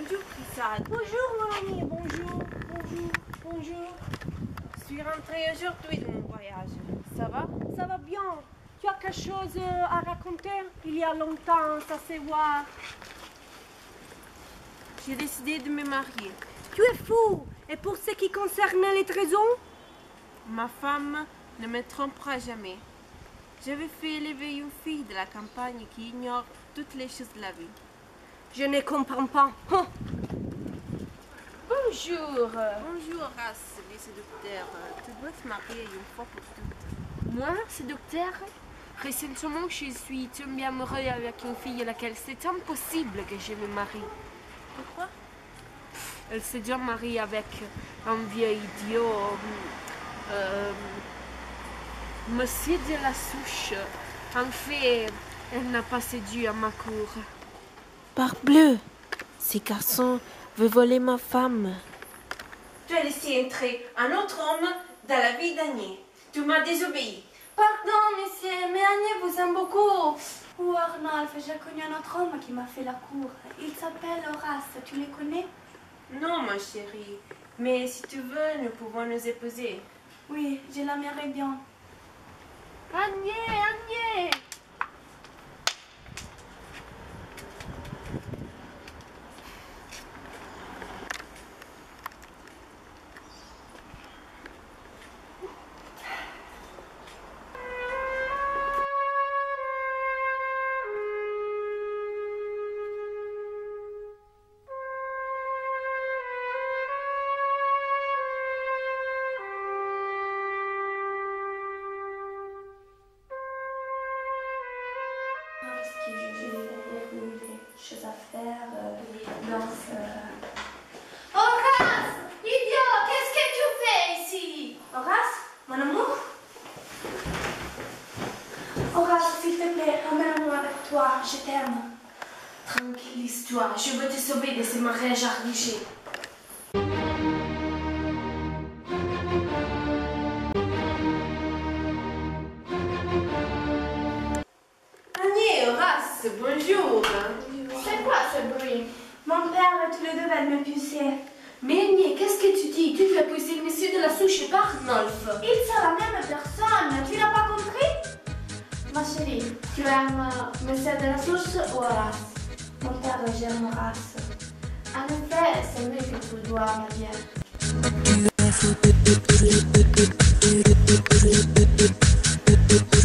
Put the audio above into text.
Bonjour, Prissade. Bonjour, mon ami. Bonjour, bonjour, bonjour. Je suis rentrée aujourd'hui de mon voyage. Ça va? Ça va bien. Tu as quelque chose à raconter? Il y a longtemps, ça se voit. J'ai décidé de me marier. Tu es fou. Et pour ce qui concerne les trésors? Ma femme ne me trompera jamais. J'avais fait élever une fille de la campagne qui ignore toutes les choses de la vie. Je ne comprends pas. Hein. Bonjour. Bonjour, Horace, le séducteur. Tu dois te marier une fois pour toutes. Moi, séducteur? Récemment, je suis tombée amoureuse avec une fille à laquelle c'est impossible que je me marie. Pourquoi? Elle s'est déjà mariée avec un vieux idiot. Monsieur de la Souche. En fait, elle n'a pas séduit à ma cour. Parbleu, ces garçons veulent voler ma femme. Tu as laissé entrer un autre homme dans la vie d'Agnès. Tu m'as désobéi. Pardon, monsieur, mais Agnès vous aime beaucoup. Oh, Arnolphe, j'ai connu un autre homme qui m'a fait la cour. Il s'appelle Horace, tu le connais? Non, ma chérie. Mais si tu veux, nous pouvons nous épouser. Oui, je l'aimerais bien. Agnès, Agnès! Parce que j'ai des choses à faire, danse. Horace! Idiot! Qu'est-ce que tu fais ici? Horace? Mon amour? Horace, s'il te plaît, emmène-moi avec toi, je t'aime. Tranquillise-toi, je veux te sauver de ce mariage arrivé. Agnès, Horace, bonjour. C'est quoi ce bruit? Mon père et tous les deux veulent me pucer. Mais Agnès, qu'est-ce que tu dis? Tu veux pousser le monsieur de la Souche par Arnolphe. Ils sont la même personne, tu n'as pas compris? Ma chérie, tu aimes monsieur de la Souche ou Horace? Mon père, j'aime Horace. En effet, c'est mieux que tu dois marier. Tu es fou.